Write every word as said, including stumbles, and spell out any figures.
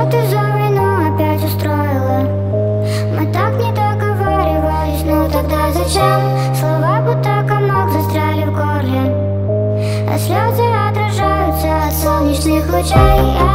Что ты за войну опять устроила? Мы так не договаривались, ну тогда зачем? Слова будто комок застряли в горле, а слезы отражаются от солнечных лучей.